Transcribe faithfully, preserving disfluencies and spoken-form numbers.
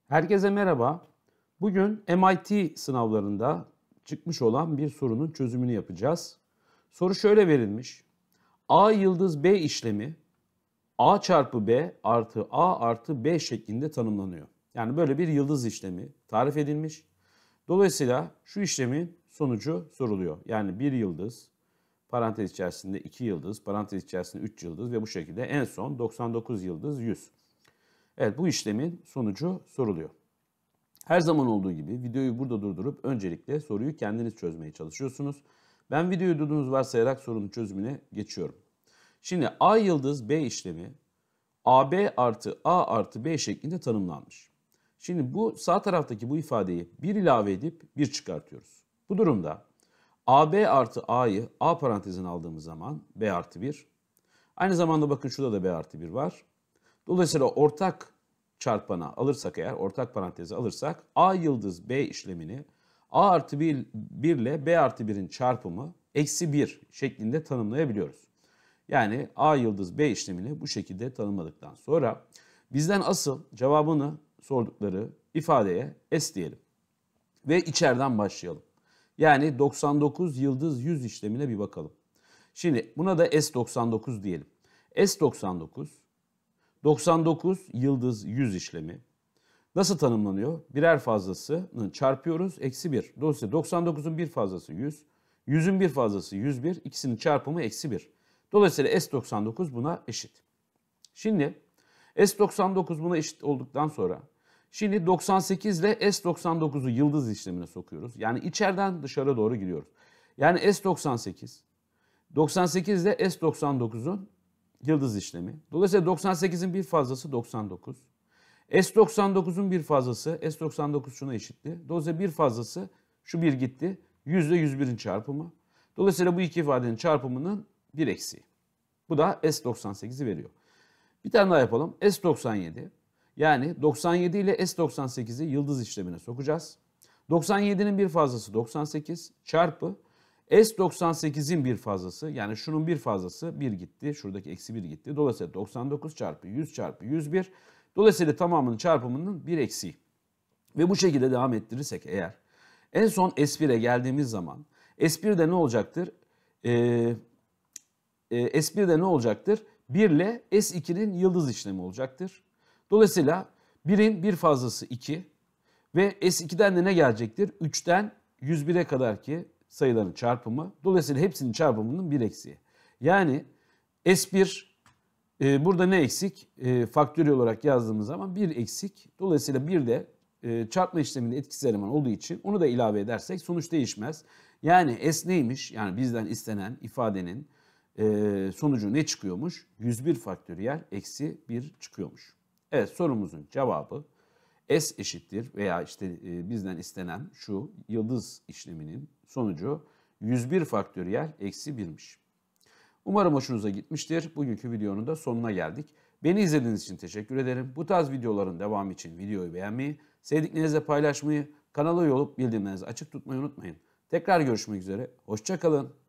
Herkese merhaba. Bugün M I T sınavlarında çıkmış olan bir sorunun çözümünü yapacağız. Soru şöyle verilmiş. A yıldız B işlemi A çarpı B artı A artı B şeklinde tanımlanıyor. Yani böyle bir yıldız işlemi tarif edilmiş. Dolayısıyla şu işlemin sonucu soruluyor. Yani bir yıldız, parantez içerisinde iki yıldız, parantez içerisinde üç yıldız ve bu şekilde en son doksan dokuz yıldız yüz. Evet, bu işlemin sonucu soruluyor. Her zaman olduğu gibi videoyu burada durdurup öncelikle soruyu kendiniz çözmeye çalışıyorsunuz. Ben videoyu durduğunuz varsayarak sorunun çözümüne geçiyorum. Şimdi A yıldız B işlemi A B artı A artı B şeklinde tanımlanmış. Şimdi bu sağ taraftaki bu ifadeyi bir ilave edip bir çıkartıyoruz. Bu durumda A B artı A'yı A parantezine aldığımız zaman B artı bir. Aynı zamanda bakın şurada da B artı bir var. Dolayısıyla ortak çarpana alırsak eğer, ortak parantezi alırsak A yıldız B işlemini A artı bir, bir ile B artı birin çarpımı eksi bir şeklinde tanımlayabiliyoruz. Yani A yıldız B işlemini bu şekilde tanımladıktan sonra bizden asıl cevabını sordukları ifadeye S diyelim. Ve içeriden başlayalım. Yani doksan dokuz yıldız yüz işlemine bir bakalım. Şimdi buna da S doksan dokuz diyelim. S doksan dokuz doksan dokuz yıldız yüz işlemi nasıl tanımlanıyor? Birer fazlasını çarpıyoruz. Eksi bir. Dolayısıyla doksan dokuzun bir fazlası yüz. yüzün bir fazlası yüz bir. İkisinin çarpımı eksi bir. Dolayısıyla S doksan dokuz buna eşit. Şimdi S doksan dokuz buna eşit olduktan sonra şimdi doksan sekiz ile S doksan dokuzu yıldız işlemine sokuyoruz. Yani içeriden dışarı doğru giriyoruz. Yani S doksan sekiz doksan sekiz ile S doksan dokuzun yıldız işlemi. Dolayısıyla doksan sekizin bir fazlası doksan dokuz. S doksan dokuzun bir fazlası, S doksan dokuz şuna eşitti. Dolayısıyla bir fazlası şu bir gitti. yüz ile yüz birin çarpımı. Dolayısıyla bu iki ifadenin çarpımının bir eksiği. Bu da S doksan sekizi veriyor. Bir tane daha yapalım. S doksan yedi. Yani doksan yedi ile S doksan sekizi yıldız işlemine sokacağız. doksan yedinin bir fazlası doksan sekiz çarpı S doksan sekizin bir fazlası, yani şunun bir fazlası bir gitti. Şuradaki eksi bir gitti. Dolayısıyla doksan dokuz çarpı yüz çarpı yüz bir. Dolayısıyla tamamının çarpımının bir eksiği. Ve bu şekilde devam ettirirsek eğer en son S bire geldiğimiz zaman S birde ne olacaktır? Ee, e, S birde ne olacaktır? bir ile S ikinin yıldız işlemi olacaktır. Dolayısıyla birin bir fazlası iki ve S ikiden de ne gelecektir? üçten yüz bire kadar ki sayıların çarpımı. Dolayısıyla hepsinin çarpımının bir eksiği. Yani S bir e, burada ne eksik? E, faktöriyel olarak yazdığımız zaman bir eksik. Dolayısıyla bir de e, çarpma işleminde etkisiz eleman olduğu için onu da ilave edersek sonuç değişmez. Yani S neymiş? Yani bizden istenen ifadenin e, sonucu ne çıkıyormuş? yüz bir faktöriyel eksi bir çıkıyormuş. Evet, sorumuzun cevabı S eşittir veya işte e, bizden istenen şu yıldız işleminin sonucu yüz bir faktöriyel eksi birmiş. Umarım hoşunuza gitmiştir. Bugünkü videonun da sonuna geldik. Beni izlediğiniz için teşekkür ederim. Bu tarz videoların devamı için videoyu beğenmeyi, sevdiklerinizle paylaşmayı, kanala üye olup bildirimlerinizi açık tutmayı unutmayın. Tekrar görüşmek üzere. Hoşça kalın.